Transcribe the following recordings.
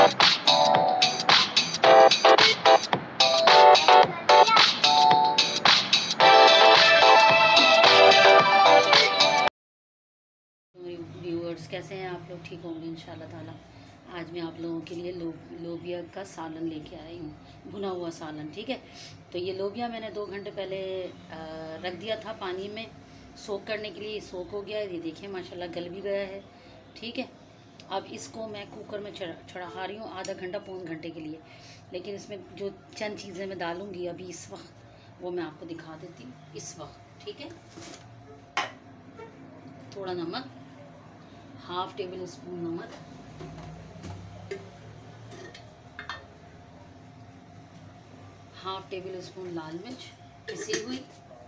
Viewers कैसे हैं आप लोग? ठीक होंगे इंशाल्लाह ताला। आज मैं आप लोगों के लिए लोबिया का सालन लेके आई हूँ, भुना हुआ सालन। ठीक है, तो ये लोबिया मैंने 2 घंटे पहले रख दिया था पानी में सोक करने के लिए। सोक हो गया है, ये देखिए माशाल्लाह गल भी गया है। ठीक है, अब इसको मैं कुकर में चढ़ा रही हूँ आधा घंटा पौन घंटे के लिए। लेकिन इसमें जो चंद चीज़ें मैं डालूँगी अभी इस वक्त, वो मैं आपको दिखा देती हूँ इस वक्त। ठीक है, थोड़ा नमक, हाफ टेबल स्पून नमक, हाफ टेबल स्पून लाल मिर्च पिसी हुई,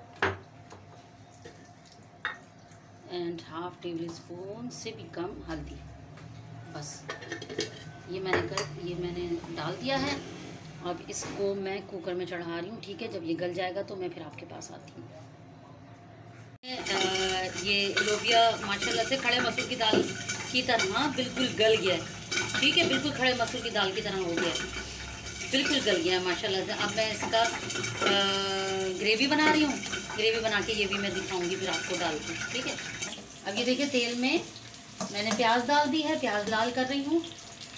एंड हाफ टेबल स्पून से भी कम हल्दी। बस ये मैंने डाल दिया है। अब इसको मैं कुकर में चढ़ा रही हूँ। ठीक है, जब ये गल जाएगा तो मैं फिर आपके पास आती हूँ। ये लोबिया माशाल्लाह से खड़े मसूर की दाल की तरह बिल्कुल गल गया है। ठीक है, बिल्कुल खड़े मसूर की दाल की तरह हो गया है, बिल्कुल गल गया है माशाल्लाह से। अब मैं इसका ग्रेवी बना रही हूँ। ग्रेवी बना के ये भी मैं दिखाऊंगी फिर आपको डाल के। ठीक है, अब ये देखिए तेल में मैंने प्याज डाल दी है, प्याज लाल कर रही हूँ।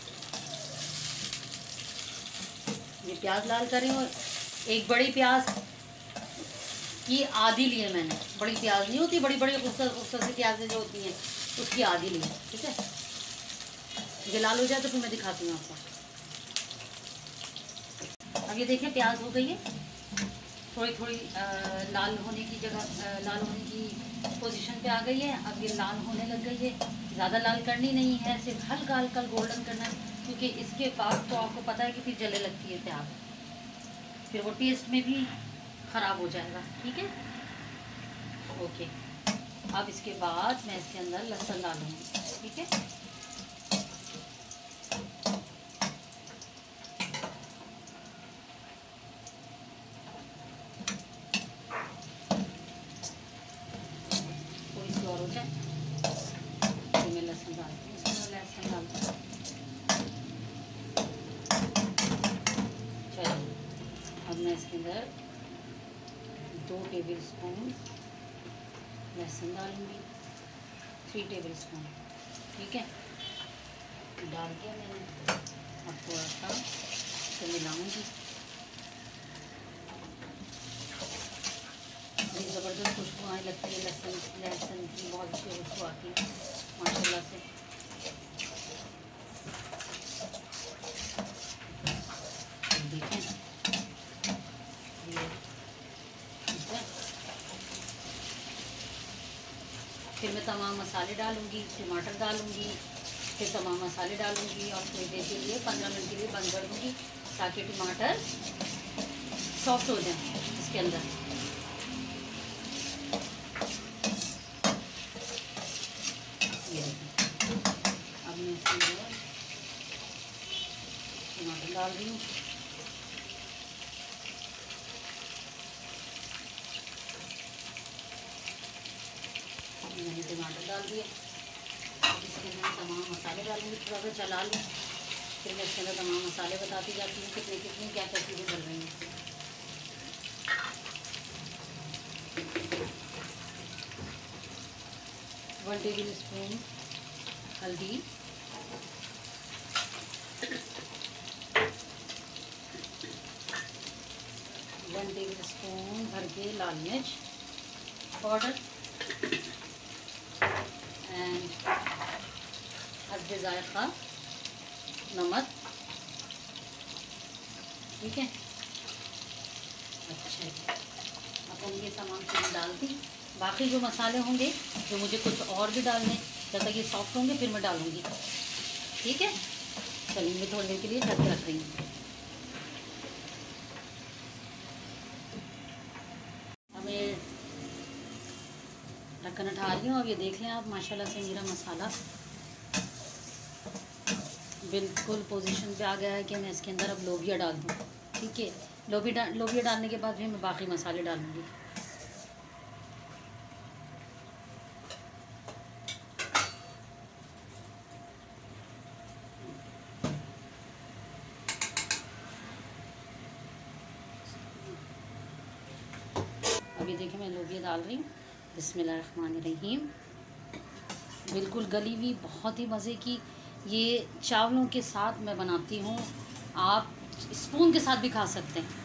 ये प्याज लाल कर रही हूँ। एक बड़ी प्याज की आधी ली है मैंने। बड़ी प्याज नहीं होती, बड़ी बड़ी खूबसूरत सी प्याजें जो होती हैं उसकी आधी ली है। ठीक है, ये लाल हो जाए तो फिर मैं दिखाती हूँ आपको। अब ये देखिए प्याज हो गई है, थोड़ी थोड़ी लाल होने की जगह, लाल होने की पोजीशन पे आ गई है। अब ये लाल होने लग गई है। ज़्यादा लाल करनी नहीं है, सिर्फ हल्का हल्का गोल्डन करना है, क्योंकि इसके बाद तो आपको पता है कि फिर जले लगती है प्याज, फिर वो टेस्ट में भी ख़राब हो जाएगा। ठीक है, ओके। अब इसके बाद मैं इसके अंदर लहसुन डालूँगी। ठीक है, थोड़ी सी और हो जाए फिर मैं लहसुन डालती हूँ। इसमें लहसुन डालती हूँ। चलो, अब मैं इसके अंदर 2 टेबल स्पून लहसुन डालूँगी, 3 टेबल स्पून। ठीक है, डाल दिया मैंने। अब थोड़ा सा इसे मिलाऊँगी। बड़ी ज़बरदस्त खुशबू आने लगती है लहसुन की, बहुत अच्छी खुशबू आती है माशाल्लाह से। देखें ये, ठीक है। फिर मैं तमाम मसाले डालूँगी, टमाटर डालूँगी, फिर तमाम मसाले डालूँगी और थोड़ी देर के लिए 15 मिनट के लिए बंद कर दूँगी ताकि टमाटर सॉफ्ट हो जाए इसके अंदर। ये देखिए, अब मैं इसके अंदर टमाटर डाल रही हूँ। मैंने टमाटर डाल दिए। इसके अंदर तमाम मसाले डालूँगी, थोड़ा सा चला लूँ, फिर मैं इसके अंदर तमाम मसाले बताती जाती हूँ कितने कितने क्या क्या चीज़ें डल रही हैं। 1 टेबल स्पून हल्दी, 1 टेबल स्पून भर के लाल मिर्च पाउडर, एंड हस्बे ज़ायक़ा नमक। ठीक है, अच्छा, अब हम ये तमाम चीज़ें डाल दी। बाकी जो मसाले होंगे जो मुझे कुछ और भी डालने, जब तक ये सॉफ्ट होंगे फिर मैं डालूँगी। ठीक है, चलिए मैं थोड़ी देर के लिए ढक के रख रही हूँ। अब मैं ढक्कन उठा रही हूँ। अब ये देख लें आप माशाल्लाह से मेरा मसाला बिल्कुल पोजीशन पे आ गया है कि मैं इसके अंदर अब लोबिया डाल दूँ। ठीक है, लोबिया डालने के बाद भी मैं बाकी मसाले डालूँगी। अभी देखिए मैं लोबिया डाल रही हूँ। बिस्मिल्लाहिर्रहमानिर्रहीम। बिल्कुल गली हुई, बहुत ही मज़े की। ये चावलों के साथ मैं बनाती हूँ, आप स्पून के साथ भी खा सकते हैं।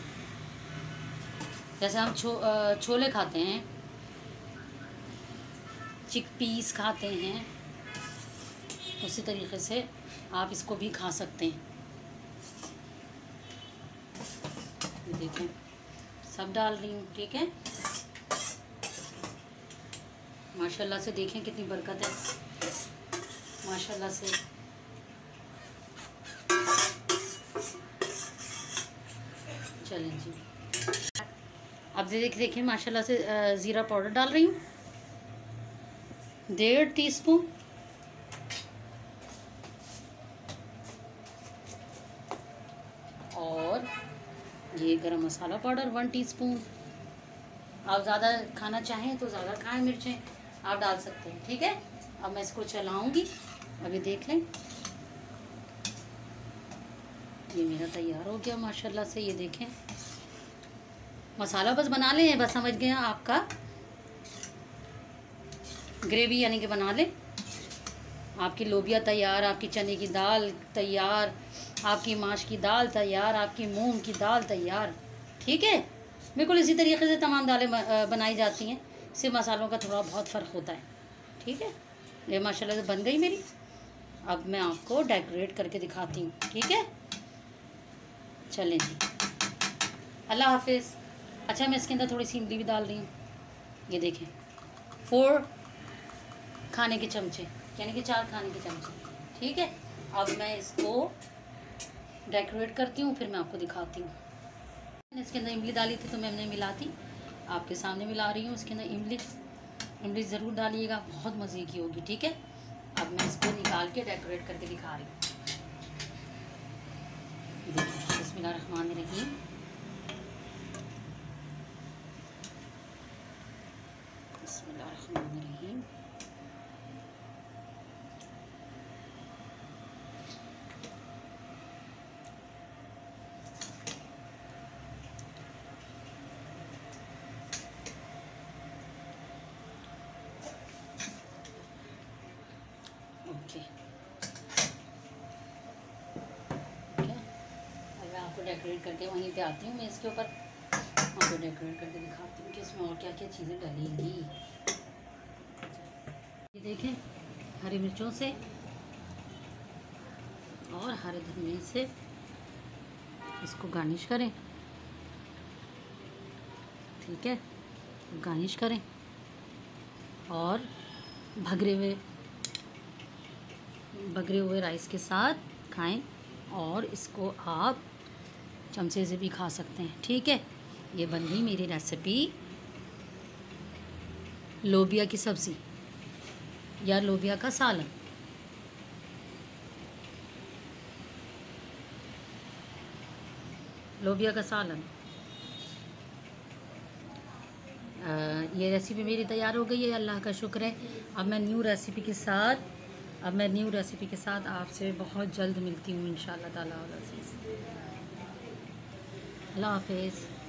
जैसे हम छोले खाते हैं, चिकपीस खाते हैं, उसी तरीके से आप इसको भी खा सकते हैं। देखें सब डाल रही हूँ, ठीक है। माशाल्लाह से देखें कितनी बरकत है, माशाल्लाह से। चलें जी, अब देखिए माशाल्लाह से ज़ीरा पाउडर डाल रही हूँ 1.5 टीस्पून। और ये गरम मसाला पाउडर 1 टीस्पून। आप ज़्यादा खाना चाहें तो ज़्यादा खाएं, मिर्चें आप डाल सकते हैं, ठीक है। अब मैं इसको चलाऊंगी, अभी देख लें। ये मेरा तैयार हो गया माशाल्लाह से। ये देखें मसाला बस बना लें, बस समझ गए आपका ग्रेवी यानी कि बना लें। आपकी लोबिया तैयार, आपकी चने की दाल तैयार, आपकी माश की दाल तैयार, आपकी मूंग की दाल तैयार, ठीक है। बिल्कुल इसी तरीके से तमाम दालें बनाई जाती हैं, सिर्फ मसालों का थोड़ा बहुत फ़र्क होता है, ठीक है। ये माशाल्लाह से बन गई मेरी। अब मैं आपको डेकोरेट करके दिखाती हूँ, ठीक है। चलें जी, अल्लाह हाफिज़। अच्छा मैं इसके अंदर थोड़ी सी इमली भी डाल रही हूँ। ये देखें 4 खाने के चमचे, यानी कि 4 खाने के चमचे, ठीक है। अब मैं इसको डेकोरेट करती हूँ, फिर मैं आपको दिखाती हूँ। मैंने इसके अंदर इमली डाली थी तो मैंने मिलाती, आपके सामने मिला रही हूँ। इसके अंदर इमली ज़रूर डालिएगा, बहुत मज़े की होगी, ठीक है। अब मैं इसको निकाल के डेकोरेट करके दिखा रही हूँ। देखिए बिस्मिल्लाहिर्रहमानिर्रहीम। बिस्मिल्लाहिर्रहमानिर्रहीम। ओके, अब मैं आपको डेकोरेट करके वहीं पे आती हूँ। मैं इसके ऊपर आपको डेकोरेट करके दिखाती हूँ कि इसमें और क्या क्या चीज़ें डलेंगी। ये देखें हरी मिर्चों से और हरे धनिए से इसको गार्निश करें, ठीक है। गार्निश करें और भगरे हुए राइस के साथ खाएं, और इसको आप चमचे से भी खा सकते हैं, ठीक है। ये बन गई मेरी रेसिपी लोबिया की सब्ज़ी या लोबिया का सालन। लोबिया का सालन, ये रेसिपी मेरी तैयार हो गई है, अल्लाह का शुक्र है। अब मैं न्यू रेसिपी के साथ आपसे बहुत जल्द मिलती हूँ इंशाअल्लाह ताला। अल्लाह हाफ़िज़।